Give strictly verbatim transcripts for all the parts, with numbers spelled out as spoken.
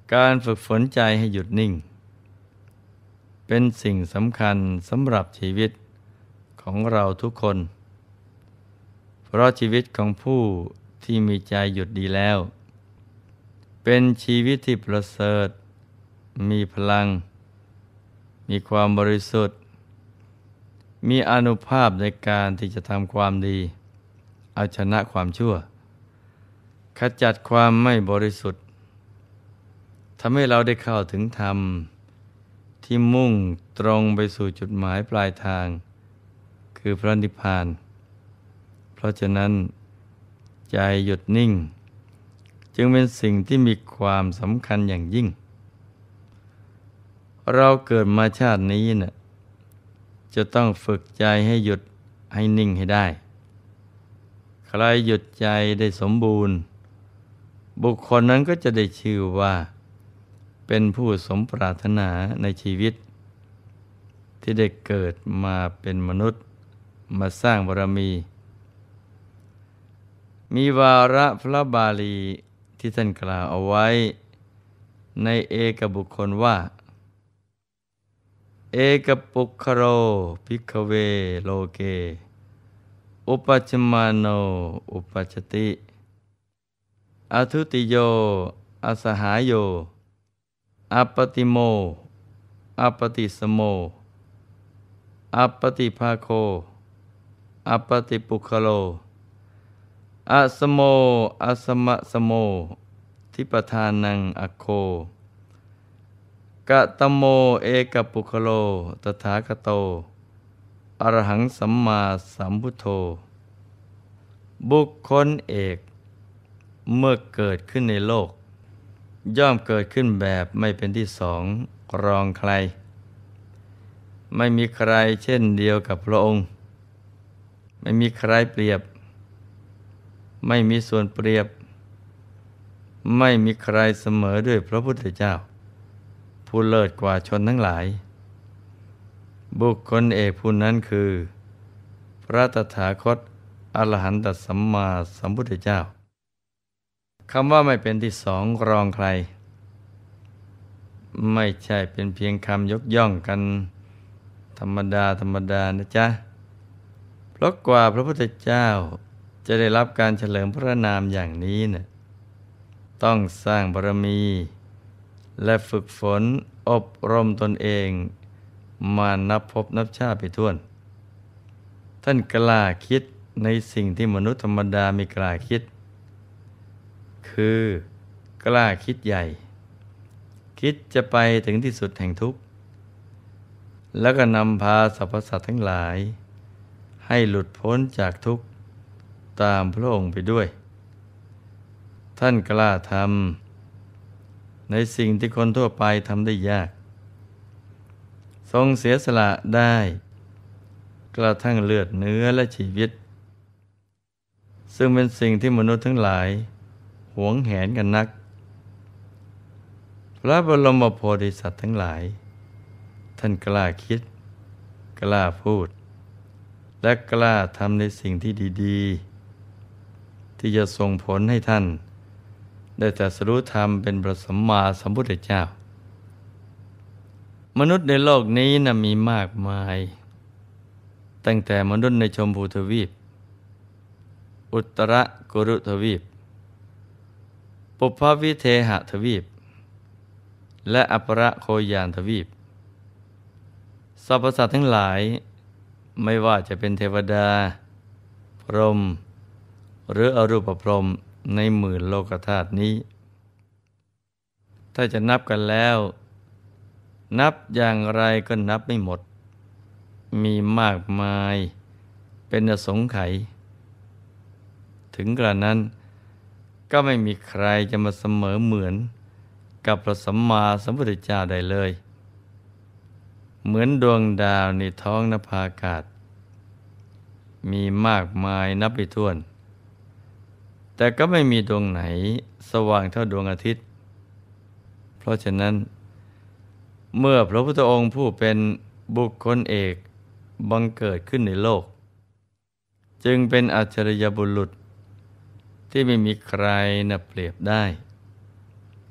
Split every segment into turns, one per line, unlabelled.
การฝึกฝนใจให้หยุดนิ่งเป็นสิ่งสำคัญสำหรับชีวิตของเราทุกคนเพราะชีวิตของผู้ที่มีใจหยุดดีแล้วเป็นชีวิตที่ประเสริฐมีพลังมีความบริสุทธิ์มีอานุภาพในการที่จะทำความดีเอาชนะความชั่วขจัดความไม่บริสุทธิ์ทำให้เราได้เข้าถึงธรรมที่มุ่งตรงไปสู่จุดหมายปลายทางคือพระนิพพานเพราะฉะนั้นใจหยุดนิ่งจึงเป็นสิ่งที่มีความสำคัญอย่างยิ่งเราเกิดมาชาตินี้น่ะจะต้องฝึกใจให้หยุดให้นิ่งให้ได้ใครหยุดใจได้สมบูรณ์บุคคลนั้นก็จะได้ชื่อว่าเป็นผู้สมปรารถนาในชีวิตที่ได้เกิดมาเป็นมนุษย์มาสร้างบารมีมีวาระพระบาลีที่ท่านกล่าวเอาไว้ในเอกบุคคลว่าเอกปุคคโรภิกขเวโลเกอุปัชฌมาโนอุปัชชติอทุติโยอสหายโยอัปปติโมอัปปติสโมอัปปติภาโคอัปปติปุคคโลอสโมอสมะสโมทิปทานังอโคกะตโมเอกปุคคโลตถาคโตอรหังสัมมาสัมพุทโธบุคคลเอกเมื่อเกิดขึ้นในโลกย่อมเกิดขึ้นแบบไม่เป็นที่สองรองใครไม่มีใครเช่นเดียวกับพระองค์ไม่มีใครเปรียบไม่มีส่วนเปรียบไม่มีใครเสมอด้วยพระพุทธเจ้าผู้เลิศกว่าชนทั้งหลายบุคคลเอกผู้นั้นคือพระตถาคตอรหันตสัมมาสัมพุทธเจ้าคำว่าไม่เป็นที่สองรองใครไม่ใช่เป็นเพียงคำยกย่องกันธรรมดาธรรมดานะจ๊ะเพราะกว่าพระพุทธเจ้าจะได้รับการเฉลิมพระนามอย่างนี้นะต้องสร้างบารมีและฝึกฝนอบรมตนเองมานับพบนับชาติไปทั่วท่านกล้าคิดในสิ่งที่มนุษย์ธรรมดาไม่กล้าคิดคือกล้าคิดใหญ่คิดจะไปถึงที่สุดแห่งทุกข์แล้วก็นำพาสรรพสัตว์ทั้งหลายให้หลุดพ้นจากทุกข์ตามพระองค์ไปด้วยท่านกล้าทำในสิ่งที่คนทั่วไปทำได้ยากทรงเสียสละได้กระทั่งเลือดเนื้อและชีวิตซึ่งเป็นสิ่งที่มนุษย์ทั้งหลายหวงแหนกันนักพระบรมโพธิสัตว์ทั้งหลายท่านกล้าคิดกล้าพูดและกล้าทำในสิ่งที่ดีๆที่จะส่งผลให้ท่านได้ตรัสรู้ธรรมเป็นพระสัมมาสัมพุทธเจ้ามนุษย์ในโลกนี้นะมีมากมายตั้งแต่มนุษย์ในชมพูทวีปอุตรกุรุทวีปปุพพวิเทหทวีปและอัปรโคยานทวีปสรรพสัตว์ทั้งหลายไม่ว่าจะเป็นเทวดาพรหมหรืออรูปพรหมในหมื่นโลกธาตุนี้ถ้าจะนับกันแล้วนับอย่างไรก็นับไม่หมดมีมากมายเป็นอสงไขยถึงกระนั้นก็ไม่มีใครจะมาเสมอเหมือนกับพระสัมมาสัมพุทธเจ้าได้เลยเหมือนดวงดาวในท้องนภาอากาศมีมากมายนับไม่ถ้วนแต่ก็ไม่มีดวงไหนสว่างเท่าดวงอาทิตย์เพราะฉะนั้นเมื่อพระพุทธองค์ผู้เป็นบุคคลเอกบังเกิดขึ้นในโลกจึงเป็นอัจฉริยบุรุษที่ไม่มีใครนับเปรียบได้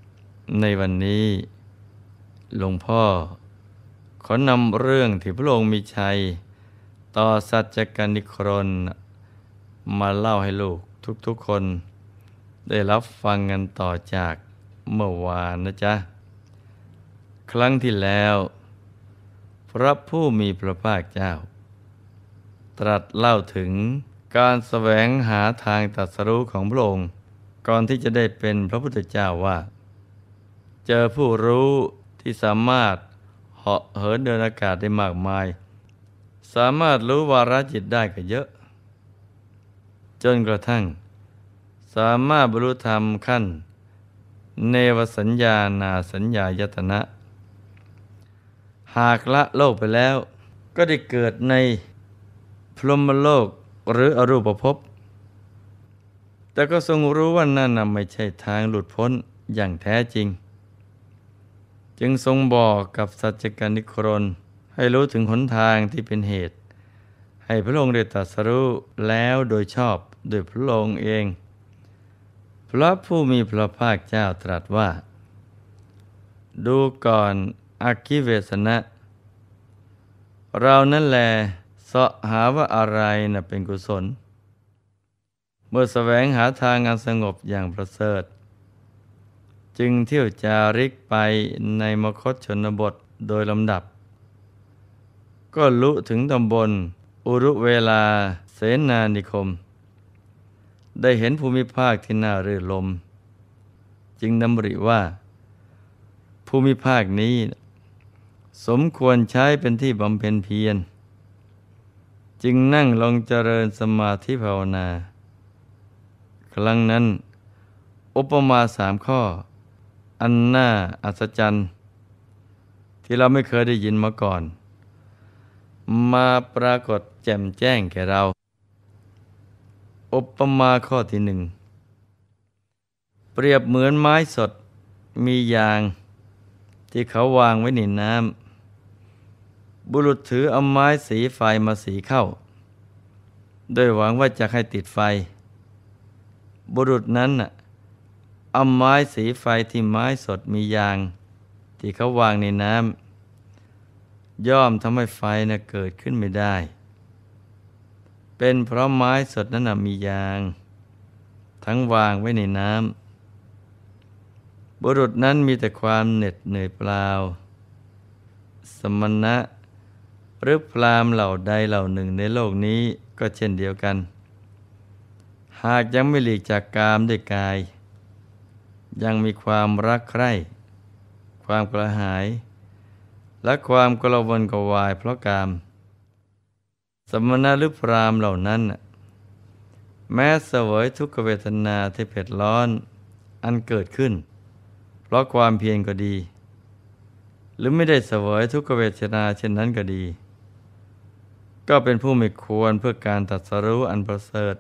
ในวันนี้หลวงพ่อขอนำเรื่องที่พระองค์มีชัยต่อสัจจกนิครนมาเล่าให้ลูกทุกๆคนได้รับฟังกันต่อจากเมื่อวานนะจ๊ะครั้งที่แล้วพระผู้มีพระภาคเจ้าตรัสเล่าถึงการแสวงหาทางตรัสรู้ของพระองค์ก่อนที่จะได้เป็นพระพุทธเจ้าว่าเจอผู้รู้ที่สามารถเหาะเหินเดินอากาศได้มากมายสามารถรู้วาระจิตได้ก็เยอะจนกระทั่งสามารถบรรลุธรรมขั้นเนวสัญญานาสัญญายตนะหากละโลกไปแล้วก็ได้เกิดในพรหมโลกหรืออรูปภพแต่ก็ทรงรู้ว่านั่นน่ะไม่ใช่ทางหลุดพ้นอย่างแท้จริงจึงทรงบอกกับสัจจกนิครนให้รู้ถึงหนทางที่เป็นเหตุให้พระองค์ได้ตรัสรู้แล้วโดยชอบโดยพระองค์เองพระผู้มีพระภาคเจ้าตรัสว่าดูก่อนอัคคิเวสนะเรานั่นแลเสาะหาว่าอะไรน่ะเป็นกุศลเมื่อแสวงหาทางอันสงบอย่างประเสริฐจึงเที่ยวจาริกไปในมคธชนบทโดยลำดับก็ลุถึงตำบลอุรุเวลาเสนานิคมได้เห็นภูมิภาคที่น่ารื่นรมจึงดำริว่าภูมิภาคนี้สมควรใช้เป็นที่บำเพ็ญเพียรจึงนั่งลงเจริญสมาธิภาวนาครั้งนั้นอุปมาสามข้ออันน่าอัศจรรย์ที่เราไม่เคยได้ยินมาก่อนมาปรากฏแจ่มแจ้งแก่เราอุปมาข้อที่หนึ่งเปรียบเหมือนไม้สดมียางที่เขาวางไว้ในน้ำบุรุษถือเอาไม้สีไฟมาสีเข้าโดยหวังว่าจะให้ติดไฟบุรุษนั้นน่ะเอาไม้สีไฟที่ไม้สดมียางที่เขาวางในน้ำย่อมทำให้ไฟน่ะเกิดขึ้นไม่ได้เป็นเพราะไม้สดนั้นน่ะมียางทั้งวางไว้ในน้ำบุรุษนั้นมีแต่ความเหน็ดเหนื่อยเปล่าสมณะหรือพราหมณ์เหล่าใดเหล่าหนึ่งในโลกนี้ก็เช่นเดียวกันหากยังไม่หลีกจากกามด้วยกายยังมีความรักใคร่ความกระหายและความกระวนกระวายเพราะกามสมณะหรือพราหมณ์เหล่านั้นแม้เสวยทุกขเวทนาที่เผ็ดร้อนอันเกิดขึ้นเพราะความเพียรก็ดีหรือไม่ได้เสวยทุกขเวทนาเช่นนั้นก็ดีก็เป็นผู้ไม่ควรเพื่อการตรัสรู้อันประเสริฐ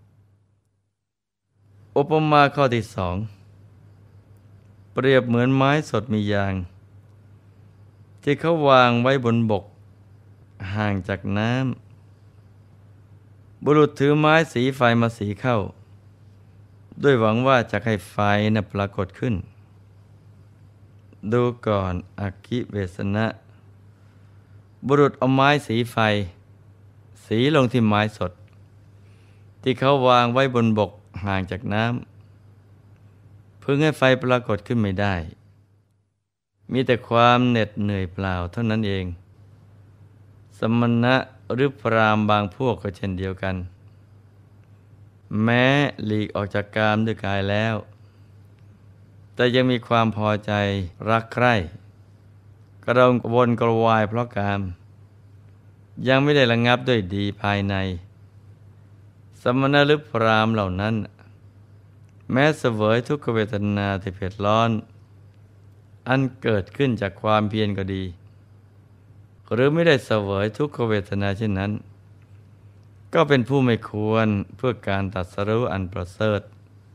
อุปมาข้อที่สองเปรียบเหมือนไม้สดมียางที่เขาวางไว้บนบกห่างจากน้ำบุรุษถือไม้สีไฟมาสีเข้าด้วยหวังว่าจะให้ไฟน่ะปรากฏขึ้นดูก่อนอัคคิเวสนะบุรุษเอาไม้สีไฟสีลงที่ไม้สดที่เขาวางไว้บนบกห่างจากน้ำเพื่อให้ไฟปรากฏขึ้นไม่ได้มีแต่ความเหน็ดเหนื่อยเปล่าเท่านั้นเองสมณะหรือพราหมณ์บางพวกก็เช่นเดียวกันแม้หลีกออกจากกามด้วยกายแล้วแต่ยังมีความพอใจรักใคร่กระวนกระวายเพราะกามยังไม่ได้ระงับด้วยดีภายในสมณะหรือพราหมณ์เหล่านั้นแม้เสวยทุกขเวทนาที่เผ็ดร้อนอันเกิดขึ้นจากความเพียรก็ดีหรือไม่ได้เสวยทุกขเวทนาเช่นนั้นก็เป็นผู้ไม่ควรเพื่อการตรัสรู้อันประเสริฐ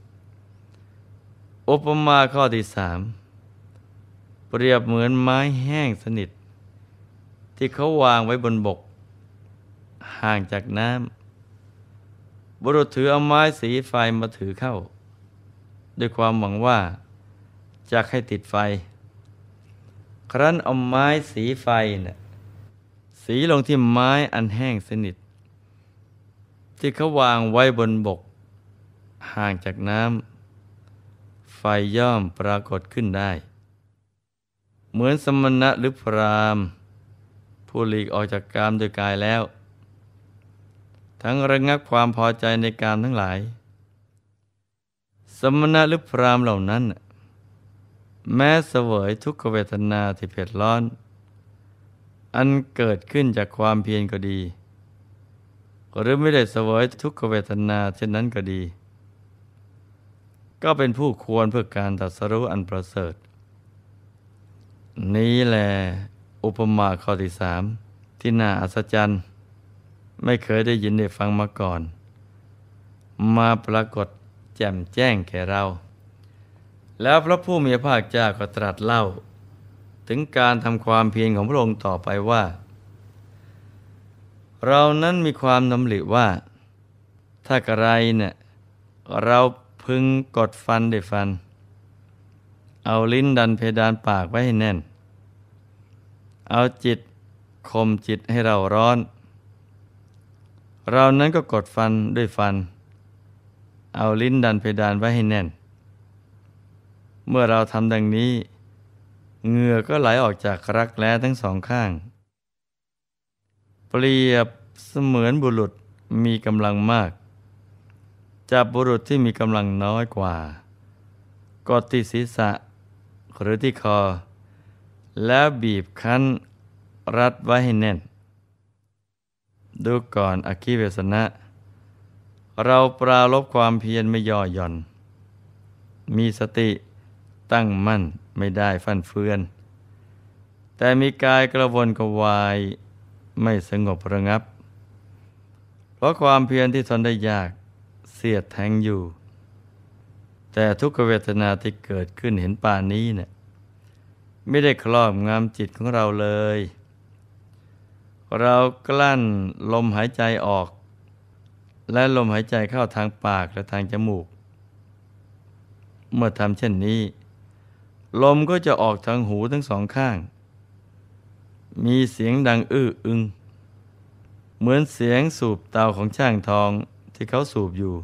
อุปมาข้อที่สามเปรียบเหมือนไม้แห้งสนิทที่เขาวางไว้บนบกห่างจากน้ำบุรุษถือเอาไม้สีไฟมาถือเข้าด้วยความหวังว่าจักให้ติดไฟครั้นเอาไม้สีไฟน่ะสีลงที่ไม้อันแห้งสนิทที่เขาวางไว้บนบกห่างจากน้ำไฟย่อมปรากฏขึ้นได้เหมือนสมณะหรือพราหมณ์ผู้หลีกออกจากกามโดยกายแล้วทั้งระงับความพอใจในกามทั้งหลายสมณะหรือพราหมณ์เหล่านั้นแม้เสวยทุกขเวทนาที่เผ็ดร้อนอันเกิดขึ้นจากความเพียรก็ดีหรือไม่ได้เสวยทุกขเวทนาเช่นนั้นก็ดีก็เป็นผู้ควรเพื่อการตรัสรู้อันประเสริฐนี้แหละอุปมาข้อที่สามที่น่าอัศจรรย์ไม่เคยได้ยินได้ฟังมาก่อนมาปรากฏแจ่มแจ้งแก่เราแล้วพระผู้มีพระภาคเจ้าก็ตรัสเล่าถึงการทำความเพียรของพระองค์ต่อไปว่าเรานั้นมีความดำริว่าถ้ากระไรเนี่ยเราพึงกดฟันด้วยฟันเอาลิ้นดันเพดานปากไว้ให้แน่นเอาจิตข่มจิตให้เราร้อนเรานั้นก็กดฟันด้วยฟันเอาลิ้นดันเพดานไว้ให้แน่นเมื่อเราทำดังนี้เหงื่อก็ไหลออกจากรักแร้ทั้งสองข้างเปรียบเสมือนบุรุษมีกำลังมากจับบุรุษที่มีกำลังน้อยกว่ากดที่ศีรษะหรือที่คอแล้วบีบคั้นรัดไว้ให้แน่นดูก่อนอคิเวสนะเราปรารภความเพียรไม่ย่อหย่อนมีสติตั้งมั่นไม่ได้ฟั่นเฟือนแต่มีกายกระวนกระวายไม่สงบระงับเพราะความเพียรที่ทนได้ยากเสียดแทงอยู่แต่ทุกขเวทนาที่เกิดขึ้นเห็นป่านนี้เนี่ยไม่ได้ครอบงำจิตของเราเลยเรากลั้นลมหายใจออกและลมหายใจเข้าทางปากและทางจมูกเมื่อทำเช่นนี้ลมก็จะออกทางหูทั้งสองข้างมีเสียงดังอื้ออึงเหมือนเสียงสูบเตาของช่างทองที่เขาสูบอยู่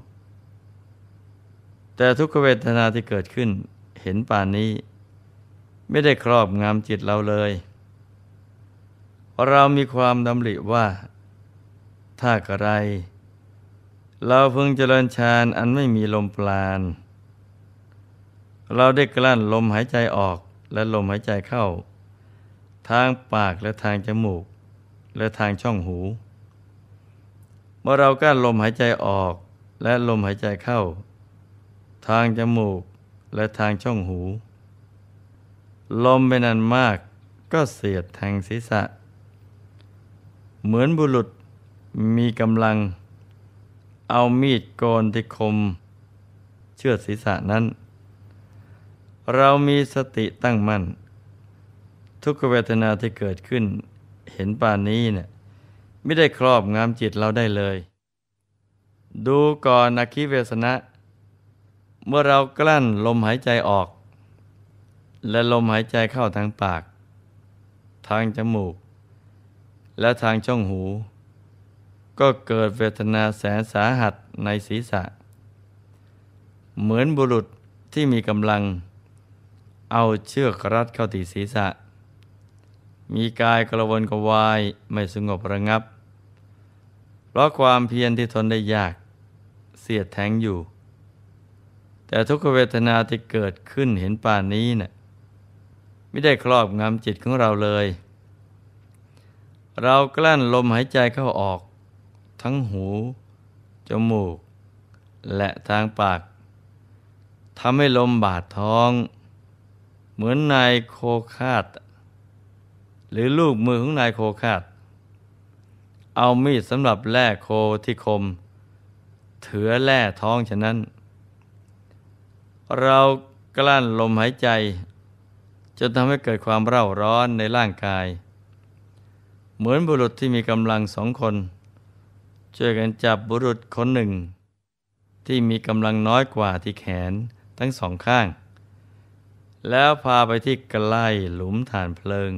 แต่ทุกขเวทนาที่เกิดขึ้นเห็นป่านนี้ไม่ได้ครอบงำจิตเราเลยเรามีความดำริว่าถ้ากระไรเราพึงเจริญฌานอันไม่มีลมปราณเราได้กลั้นลมหายใจออกและลมหายใจเข้าทางปากและทางจมูกและทางช่องหูเมื่อเรากลั้นลมหายใจออกและลมหายใจเข้าทางจมูกและทางช่องหูลมเป็นอันมากก็เสียดแทงศีรษะเหมือนบุรุษมีกำลังเอามีดโกนที่คมเชือดศีรษะนั้นเรามีสติตั้งมั่นทุกขเวทนาที่เกิดขึ้นเห็นป่านนี้เนี่ยไม่ได้ครอบงำจิตเราได้เลยดูก่อนอคิเวสนะเมื่อเรากลั้นลมหายใจออกและลมหายใจเข้าทางปากทางจมูกและทางช่องหูก็เกิดเวทนาแสนสาหัสในศีรษะเหมือนบุรุษที่มีกำลังเอาเชือกรัดเข้าที่ศีรษะมีกายกระวนกระวายไม่สงบระงับเพราะความเพียรที่ทนได้ยากเสียดแทงอยู่แต่ทุกขเวทนาที่เกิดขึ้นเห็นป่านนี้น่ะไม่ได้ครอบงำจิตของเราเลยเรากลั้นลมหายใจเข้าออกทั้งหูจมูกและทางปากทำให้ลมบาดท้องเหมือนนายโคคาดหรือลูกมือของนายโคคาดเอามีดสำหรับแล่โคที่คมเถือแล่ท้องฉะนั้นเรากลั้นลมหายใจจนทำให้เกิดความเร่าร้อนในร่างกายเหมือนบุรุษที่มีกำลังสองคนช่วยกันจับบุรุษคนหนึ่งที่มีกำลังน้อยกว่าที่แขนทั้งสองข้างแล้วพาไปที่ใกล้หลุมฐานเพลิง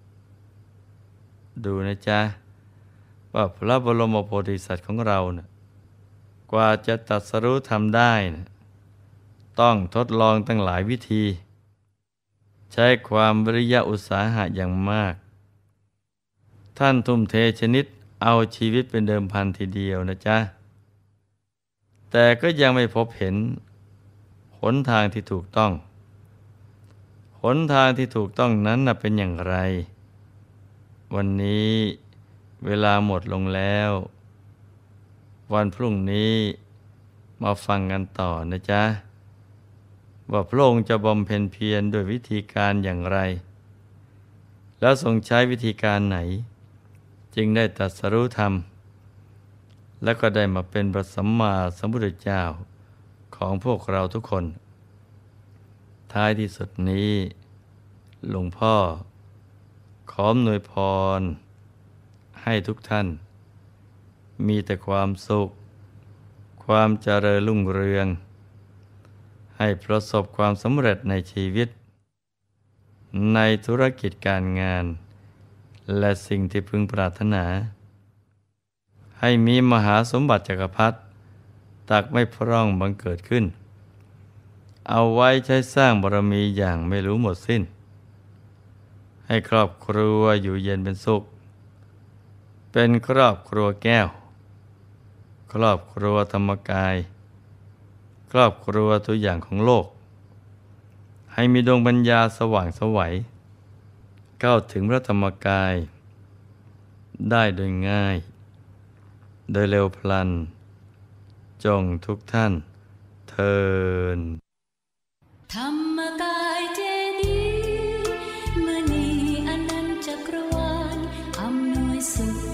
ดูนะจ๊ะว่าพระบรมโพธิสัตว์ของเรานะกว่าจะตรัสรู้ทำได้นะต้องทดลองตั้งหลายวิธี ใช้ความวิริยะอุตสาหะอย่างมากท่านทุ่มเทชนิดเอาชีวิตเป็นเดิมพันทีเดียวนะจ๊ะแต่ก็ยังไม่พบเห็นหนทางที่ถูกต้องหนทางที่ถูกต้องนั้นน่ะเป็นอย่างไรวันนี้เวลาหมดลงแล้ววันพรุ่งนี้มาฟังกันต่อนะจ๊ะว่าพระองค์จะบำเพ็ญเพียรด้วยวิธีการอย่างไรแล้วทรงใช้วิธีการไหนจึงได้ตรัสรู้ธรรมและก็ได้มาเป็นพระสัมมาสัมพุทธเจ้าของพวกเราทุกคนท้ายที่สุดนี้หลวงพ่อขออำนวยพรให้ทุกท่านมีแต่ความสุขความเจริญรุ่งเรืองให้ประสบความสำเร็จในชีวิตในธุรกิจการงานและสิ่งที่พึงปรารถนาให้มีมหาสมบัติจักรพรรดิตักไม่พร่องบังเกิดขึ้นเอาไว้ใช้สร้างบารมีอย่างไม่รู้หมดสิ้นให้ครอบครัวอยู่เย็นเป็นสุขเป็นครอบครัวแก้วครอบครัวธรรมกายครอบครัวตัวอย่างของโลกให้มีดวงปัญญาสว่างไสวเข้าถึงพระธรรมกายได้โดยง่ายโดยเร็วพลันจงทุกท่านเทิน
ธรรมกายเจดีย์มณีอนันต์จักรวาลอำนวยสุข